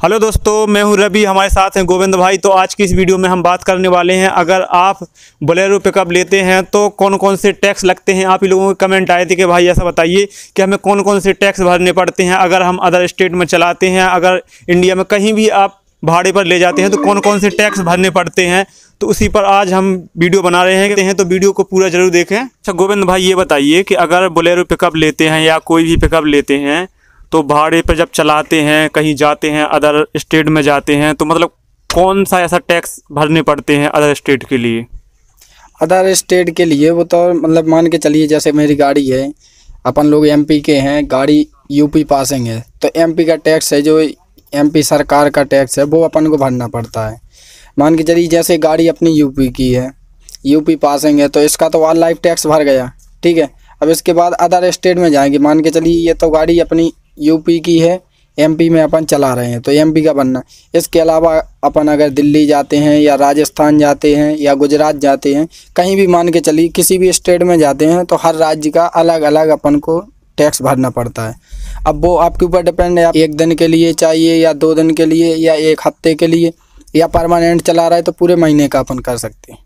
Hello दोस्तों, मैं हूं रवि, हमारे साथ हैं गोविंद भाई। तो आज की इस वीडियो में हम बात करने वाले हैं, अगर आप बोलेरो पिकअप लेते हैं तो कौन कौन से टैक्स लगते हैं। आप ही लोगों के कमेंट आए थे कि भाई ऐसा बताइए कि हमें कौन कौन से टैक्स भरने पड़ते हैं अगर हम अदर स्टेट में चलाते हैं, अगर इंडिया में कहीं भी आप भाड़े पर ले जाते हैं तो कौन कौन से टैक्स भरने पड़ते हैं। तो उसी पर आज हम वीडियो बना रहे हैं, तो वीडियो को पूरा जरूर देखें। अच्छा गोविंद भाई, ये बताइए कि अगर बोलेरो पिकअप लेते हैं या कोई भी पिकअप लेते हैं तो भाड़े पर जब चलाते हैं, कहीं जाते हैं, अदर स्टेट में जाते हैं, तो मतलब कौन सा ऐसा टैक्स भरने पड़ते हैं अदर स्टेट के लिए? अदर स्टेट के लिए वो तो मतलब मान के चलिए, जैसे मेरी गाड़ी है, अपन लोग एमपी के हैं, गाड़ी यूपी पासिंग है, तो एमपी का टैक्स है, जो एमपी सरकार का टैक्स है वो अपन को भरना पड़ता है। मान के चलिए जैसे गाड़ी अपनी यूपी की है, यूपी पासिंग है, तो इसका तो ऑल लाइफ टैक्स भर गया, ठीक है। अब इसके बाद अदर स्टेट में जाएंगे, मान के चलिए ये तो गाड़ी अपनी यूपी की है, एमपी में अपन चला रहे हैं तो एमपी का बनना। इसके अलावा अपन अगर दिल्ली जाते हैं या राजस्थान जाते हैं या गुजरात जाते हैं, कहीं भी मान के चलिए किसी भी स्टेट में जाते हैं, तो हर राज्य का अलग अलग अपन को टैक्स भरना पड़ता है। अब वो आपके ऊपर डिपेंड है, आप एक दिन के लिए चाहिए या 2 दिन के लिए या 1 हफ्ते के लिए या परमानेंट चला रहा है तो पूरे महीने का अपन कर सकते हैं।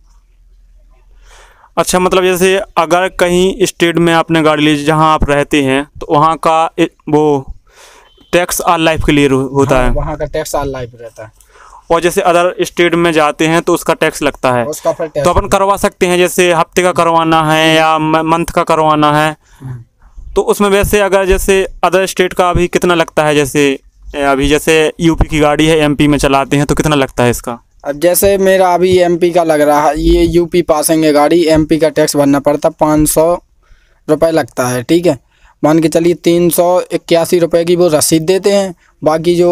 अच्छा, मतलब जैसे अगर कहीं स्टेट में आपने गाड़ी ली जहां आप रहते हैं तो वहां का वो टैक्स ऑल लाइफ के लिए होता है? वहाँ का टैक्स ऑल लाइफ रहता है। और जैसे अदर स्टेट में जाते हैं तो उसका टैक्स लगता है, उसका फिर टैक्स तो अपन करवा सकते हैं, जैसे हफ्ते का करवाना है या मंथ का करवाना है, तो उसमें वैसे अगर जैसे अदर स्टेट का अभी कितना लगता है? जैसे अभी जैसे यूपी की गाड़ी है, एमपी में चलाते हैं, तो कितना लगता है इसका? अब जैसे मेरा अभी एमपी का लग रहा है, ये यूपी पासिंग है गाड़ी, एमपी का टैक्स भरना पड़ता 500 रुपये लगता है, ठीक है। मान के चलिए 381 रुपये की वो रसीद देते हैं, बाकी जो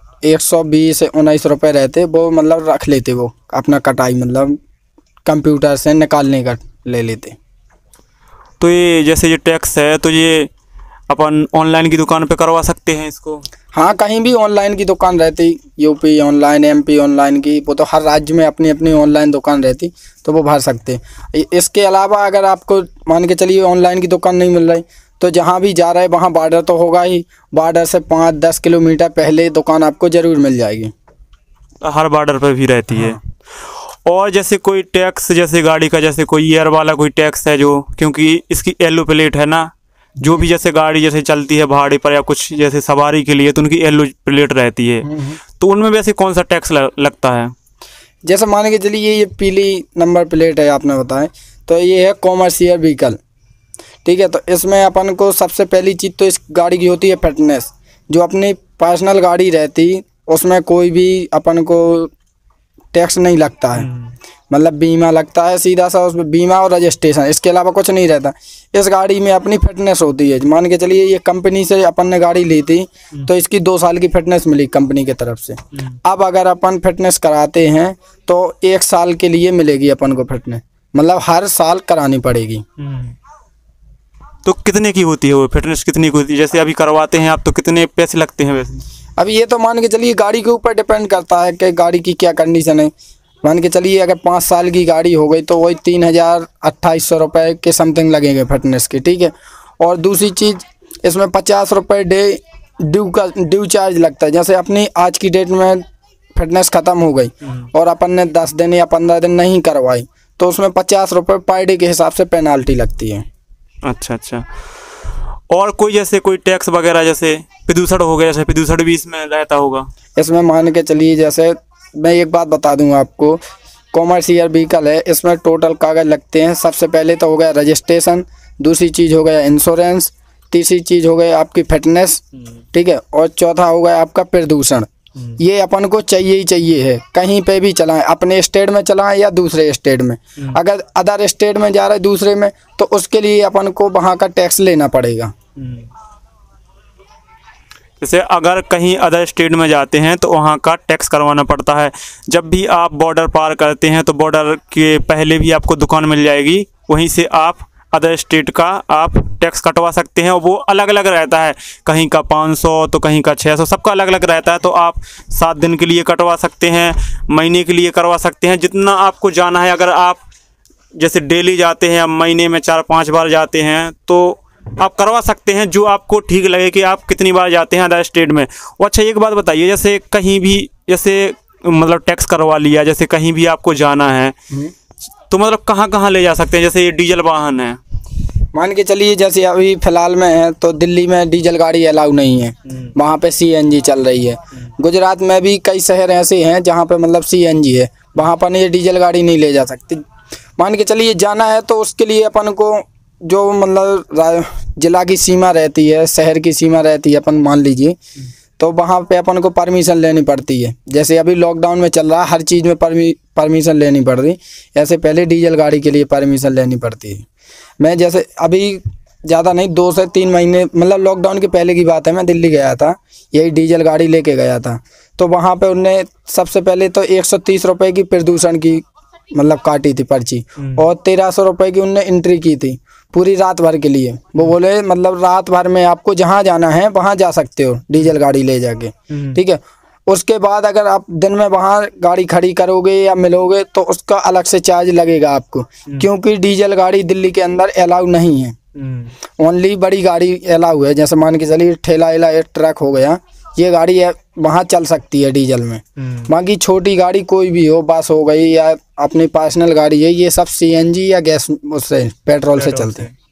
120-119 रुपये रहते वो मतलब रख लेते, वो अपना कटाई मतलब कंप्यूटर से निकालने का ले लेते। तो ये जैसे ये टैक्स है तो ये अपन ऑनलाइन की दुकान पे करवा सकते हैं इसको? हाँ, कहीं भी ऑनलाइन की दुकान रहती, यूपी ऑनलाइन, एमपी ऑनलाइन की, वो तो हर राज्य में अपनी अपनी ऑनलाइन दुकान रहती, तो वो भर सकते हैं। इसके अलावा अगर आपको मान के चलिए ऑनलाइन की दुकान नहीं मिल रही, तो जहाँ भी जा रहे हैं वहाँ बॉर्डर तो होगा ही, बॉर्डर से 5-10 किलोमीटर पहले दुकान आपको ज़रूर मिल जाएगी। हर बॉर्डर पर भी रहती है। और जैसे कोई टैक्स, जैसे गाड़ी का जैसे कोई ईयर वाला कोई टैक्स है, जो क्योंकि इसकी येलो प्लेट है ना, जो भी जैसे गाड़ी जैसे चलती है भाड़े पर या कुछ जैसे सवारी के लिए, तो उनकी येलो प्लेट रहती है, तो उनमें वैसे कौन सा टैक्स लगता है? जैसे मान के चलिए ये पीली नंबर प्लेट है, आपने बताया, तो ये है कॉमर्शियल व्हीकल, ठीक है। तो इसमें अपन को सबसे पहली चीज़ तो इस गाड़ी की होती है फिटनेस। जो अपनी पर्सनल गाड़ी रहती उसमें कोई भी अपन को टैक्स नहीं लगता है, मतलब बीमा लगता है सीधा सा, उसमें बीमा और रजिस्ट्रेशन, इसके अलावा कुछ नहीं रहता। इस गाड़ी में अपनी फिटनेस होती है। मान के चलिए ये कंपनी से अपन ने गाड़ी ली थी तो इसकी 2 साल की फिटनेस मिली कंपनी की तरफ से। अब अगर अपन फिटनेस कराते हैं तो 1 साल के लिए मिलेगी अपन को फिटनेस, मतलब हर साल करानी पड़ेगी। तो कितने की होती है वो फिटनेस, कितनी की होती है? जैसे अभी करवाते हैं आप तो कितने पैसे लगते हैं वैसे? अब ये तो मान के चलिए गाड़ी के ऊपर डिपेंड करता है कि गाड़ी की क्या कंडीशन है। मान के चलिए अगर 5 साल की गाड़ी हो गई तो वही 3,2800 रुपये के समथिंग लगेंगे फिटनेस के, ठीक है। और दूसरी चीज़, इसमें 50 रुपये ड्यू चार्ज लगता है। जैसे अपनी आज की डेट में फिटनेस ख़त्म हो गई और अपन ने 10 दिन या 15 दिन नहीं करवाई, तो उसमें 50 रुपये पर डे के हिसाब से पेनाल्टी लगती है। अच्छा। और कोई जैसे कोई टैक्स वगैरह, जैसे प्रदूषण हो गया, जैसे प्रदूषण भी इसमें रहता होगा? इसमें मान के चलिए, जैसे मैं एक बात बता दूं आपको, कॉमर्शियल व्हीकल है, इसमें टोटल कागज़ लगते हैं। सबसे पहले तो हो गया रजिस्ट्रेशन, दूसरी चीज़ हो गया इंश्योरेंस, तीसरी चीज़ हो गई आपकी फिटनेस, ठीक है, और चौथा हो गया आपका प्रदूषण। ये अपन को चाहिए ही चाहिए है, कहीं पे भी चलाएं, अपने स्टेट में चलाएं या दूसरे स्टेट में। अगर अदर स्टेट में जा रहे दूसरे में, तो उसके लिए अपन को वहाँ का टैक्स लेना पड़ेगा। जैसे अगर कहीं अदर स्टेट में जाते हैं तो वहाँ का टैक्स करवाना पड़ता है। जब भी आप बॉर्डर पार करते हैं तो बॉर्डर के पहले भी आपको दुकान मिल जाएगी, वहीं से आप अदर स्टेट का आप टैक्स कटवा सकते हैं। और वो अलग अलग रहता है, कहीं का 500 तो कहीं का 600, सबका अलग अलग रहता है। तो आप 7 दिन के लिए कटवा सकते हैं, महीने के लिए करवा सकते हैं, जितना आपको जाना है। अगर आप जैसे डेली जाते हैं या महीने में 4-5 बार जाते हैं तो आप करवा सकते हैं जो आपको ठीक लगे कि आप कितनी बार जाते हैं अदर स्टेट में। और अच्छा एक बात बताइए, जैसे कहीं भी जैसे मतलब टैक्स करवा लिया, जैसे कहीं भी आपको जाना है तो मतलब कहाँ कहाँ ले जा सकते हैं? जैसे ये डीजल वाहन है, मान के चलिए जैसे अभी फिलहाल में है तो दिल्ली में डीजल गाड़ी अलाउ नहीं है, वहाँ पे सीएनजी चल रही है। गुजरात में भी कई शहर ऐसे हैं जहाँ पे मतलब सीएनजी है, वहाँ पर ये डीजल गाड़ी नहीं ले जा सकती। मान के चलिए जाना है तो उसके लिए अपन को जो मतलब जिला की सीमा रहती है, शहर की सीमा रहती है, अपन मान लीजिए, तो वहाँ पे अपन को परमिशन लेनी पड़ती है। जैसे अभी लॉकडाउन में चल रहा है, हर चीज़ में परमिशन लेनी पड़ रही, ऐसे पहले डीजल गाड़ी के लिए परमिशन लेनी पड़ती है। मैं जैसे अभी ज़्यादा नहीं 2 से 3 महीने मतलब लॉकडाउन के पहले की बात है, मैं दिल्ली गया था, यही डीजल गाड़ी लेके गया था। तो वहाँ पे उनने सबसे पहले तो 130 रुपये की प्रदूषण की मतलब काटी थी पर्ची, और 1300 रुपये की उनने एंट्री की थी पूरी रात भर के लिए। वो बोले मतलब रात भर में आपको जहाँ जाना है वहाँ जा सकते हो डीजल गाड़ी ले जाके, ठीक है। उसके बाद अगर आप दिन में वहाँ गाड़ी खड़ी करोगे या मिलोगे तो उसका अलग से चार्ज लगेगा आपको, क्योंकि डीजल गाड़ी दिल्ली के अंदर अलाउ नहीं है। ओनली बड़ी गाड़ी अलाउ है, जैसे मान के चलिए ठेला या ट्रक हो गया, ये गाड़ी है वहाँ चल सकती है डीजल में। बाकी छोटी गाड़ी कोई भी हो, बस हो गई या अपनी पर्सनल गाड़ी है, ये सब सीएनजी या गैस उससे पेट्रोल से चलते हैं।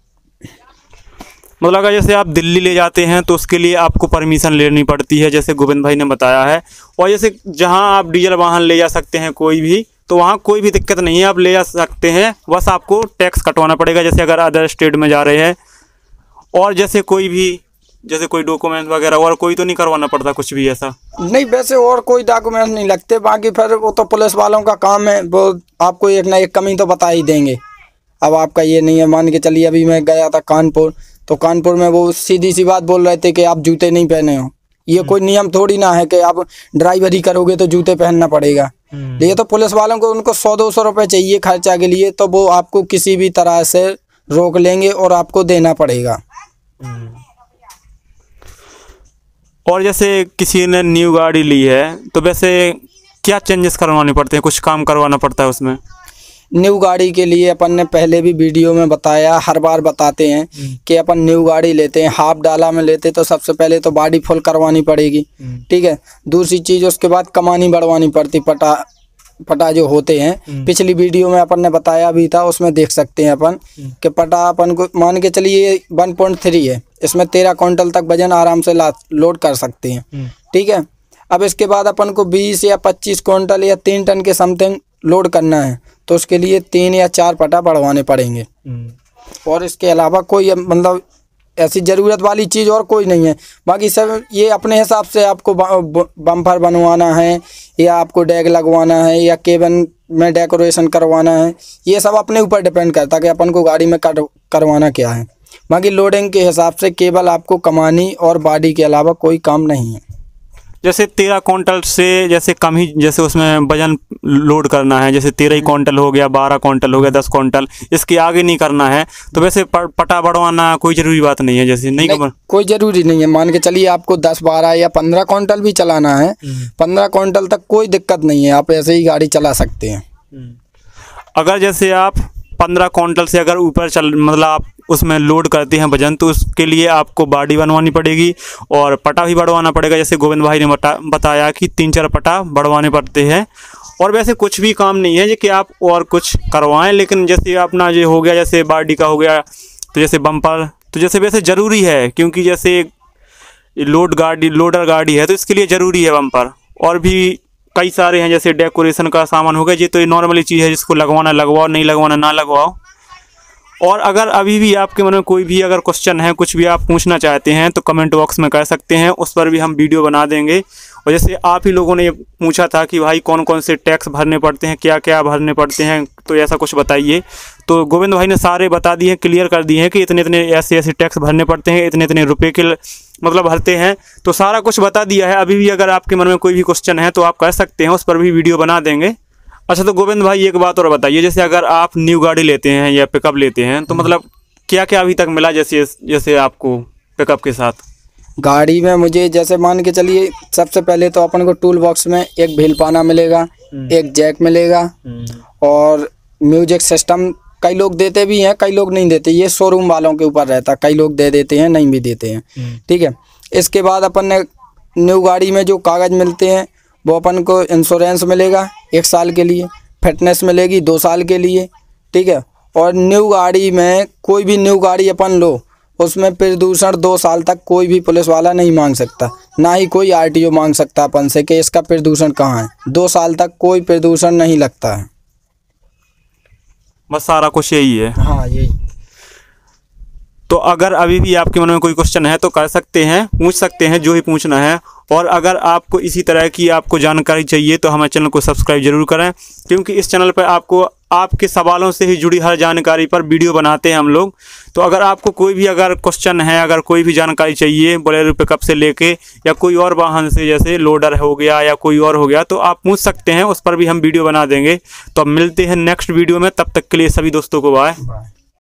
मतलब अगर जैसे आप दिल्ली ले जाते हैं तो उसके लिए आपको परमिशन लेनी पड़ती है, जैसे गोविंद भाई ने बताया है। और जैसे जहां आप डीजल वाहन ले जा सकते हैं कोई भी, तो वहां कोई भी दिक्कत नहीं है, आप ले जा सकते हैं, बस आपको टैक्स कटवाना पड़ेगा जैसे अगर अदर स्टेट में जा रहे हैं। और जैसे कोई भी जैसे कोई डॉक्यूमेंट वगैरह और कोई तो नहीं करवाना पड़ता कुछ भी ऐसा? नहीं, वैसे और कोई डॉक्यूमेंट नहीं लगते, बाकी फिर वो तो पुलिस वालों का काम है, वो आपको एक ना एक कमी तो बता ही देंगे। अब आपका ये नहीं है, मान के चलिए अभी मैं गया था कानपुर, तो कानपुर में वो सीधी सी बात बोल रहे थे कि आप जूते नहीं पहने हो। ये कोई नियम थोड़ी ना है कि आप ड्राइवरी करोगे तो जूते पहनना पड़ेगा। ये तो पुलिस वालों को उनको 100-200 रुपये चाहिए खर्चा के लिए, तो वो आपको किसी भी तरह से रोक लेंगे और आपको देना पड़ेगा। और जैसे किसी ने न्यू गाड़ी ली है तो वैसे क्या चेंजेस करवाने पड़ते हैं? कुछ काम करवाना पड़ता है उसमें? न्यू गाड़ी के लिए अपन ने पहले भी वीडियो में बताया, हर बार बताते हैं कि अपन न्यू गाड़ी लेते हैं, हाफ डाला में लेते तो सबसे पहले तो बॉडी फुल करवानी पड़ेगी, ठीक है। दूसरी चीज़ उसके बाद कमानी बढ़वानी पड़ती, पटा जो होते हैं, पिछली वीडियो में अपन ने बताया भी था, उसमें देख सकते हैं अपन कि पटा अपन को मान के चलिए 1.3 है, इसमें 13 क्विंटल तक वजन आराम से लोड कर सकते हैं, ठीक है। अब इसके बाद अपन को 20 या 25 क्विंटल या 3 टन के समथिंग लोड करना है, तो उसके लिए 3 या 4 पटा बढ़वाने पड़ेंगे। और इसके अलावा कोई मतलब ऐसी ज़रूरत वाली चीज़ और कोई नहीं है। बाकी सब ये अपने हिसाब से आपको बम्पर बनवाना है या आपको डैग लगवाना है या केबिन में डेकोरेशन करवाना है, ये सब अपने ऊपर डिपेंड करता है कि अपन को गाड़ी में करवाना क्या है। बाकी लोडिंग के हिसाब से केवल आपको कमानी और बॉडी के अलावा कोई काम नहीं है। जैसे 13 क्विंटल से जैसे कम ही जैसे उसमें वजन लोड करना है, जैसे 13 क्विंटल हो गया, 12 क्विंटल हो गया, 10 क्विंटल, इसके आगे नहीं करना है, तो वैसे पटा बढ़वाना कोई ज़रूरी बात नहीं है? जैसे नहीं कोई ज़रूरी नहीं है। मान के चलिए आपको 10, 12 या 15 क्विंटल भी चलाना है, 15 क्विंटल तक कोई दिक्कत नहीं है, आप ऐसे ही गाड़ी चला सकते हैं। अगर जैसे आप 15 क्विंटल से अगर ऊपर मतलब आप उसमें लोड करते हैं वजन, तो उसके लिए आपको बॉडी बनवानी पड़ेगी और पटा भी बढ़वाना पड़ेगा। जैसे गोविंद भाई ने बताया कि 3-4 पटा बढ़वाने पड़ते हैं। और वैसे कुछ भी काम नहीं है कि आप और कुछ करवाएं, लेकिन जैसे अपना जो हो गया, जैसे बॉडी का हो गया, तो जैसे बम्पर, तो जैसे वैसे ज़रूरी है, क्योंकि जैसे लोडर गाड़ी है तो इसके लिए ज़रूरी है बम्पर। और भी कई सारे हैं, जैसे डेकोरेशन का सामान हो गया, ये तो ये नॉर्मली चीज़ है, जिसको लगवाना लगवाओ, नहीं लगवाना ना लगवाओ। और अगर अभी भी आपके मन में कोई भी अगर क्वेश्चन है, कुछ भी आप पूछना चाहते हैं, तो कमेंट बॉक्स में कह सकते हैं, उस पर भी हम वीडियो बना देंगे। और जैसे आप ही लोगों ने ये पूछा था कि भाई कौन कौन से टैक्स भरने पड़ते हैं, क्या क्या भरने पड़ते हैं, तो ऐसा कुछ बताइए, तो गोविंद भाई ने सारे बता दिए, क्लियर कर दिए हैं कि इतने इतने ऐसे ऐसे टैक्स भरने पड़ते हैं, इतने इतने रुपये के मतलब भरते हैं, तो सारा कुछ बता दिया है। अभी भी अगर आपके मन में कोई भी क्वेश्चन है तो आप कर सकते हैं, उस पर भी वीडियो बना देंगे। अच्छा, तो गोविंद भाई एक बात और बताइए, जैसे अगर आप न्यू गाड़ी लेते हैं या पिकअप लेते हैं, तो मतलब क्या क्या अभी तक मिला जैसे आपको पिकअप के साथ? गाड़ी में मुझे जैसे मान के चलिए सबसे पहले तो अपन को टूल बॉक्स में एक व्हील पाना मिलेगा, एक जैक मिलेगा और म्यूजिक सिस्टम कई लोग देते भी हैं, कई लोग नहीं देते, ये शोरूम वालों के ऊपर रहता है, कई लोग दे देते हैं, नहीं भी देते हैं। ठीक है। इसके बाद अपन ने न्यू गाड़ी में जो कागज़ मिलते हैं वो अपन को इंश्योरेंस मिलेगा 1 साल के लिए, फिटनेस मिलेगी 2 साल के लिए। ठीक है। और न्यू गाड़ी में कोई भी न्यू गाड़ी अपन लो, उसमें प्रदूषण 2 साल तक कोई भी पुलिस वाला नहीं मांग सकता, ना ही कोई आरटीओ मांग सकता अपन से कि इसका प्रदूषण कहाँ है। 2 साल तक कोई प्रदूषण नहीं लगता है। बस सारा कुछ यही है। हाँ, यही। तो अगर अभी भी आपके मन में कोई क्वेश्चन है तो कर सकते हैं, पूछ सकते हैं, जो ही पूछना है। और अगर आपको इसी तरह की आपको जानकारी चाहिए तो हमारे चैनल को सब्सक्राइब जरूर करें, क्योंकि इस चैनल पर आपको आपके सवालों से ही जुड़ी हर जानकारी पर वीडियो बनाते हैं हम लोग। तो अगर आपको कोई भी अगर क्वेश्चन है, अगर कोई भी जानकारी चाहिए बोलेरो पिकअप से लेके या कोई और वाहन से, जैसे लोडर हो गया या कोई और हो गया, तो आप पूछ सकते हैं, उस पर भी हम वीडियो बना देंगे। तो अब मिलते हैं नेक्स्ट वीडियो में, तब तक के लिए सभी दोस्तों को बाय।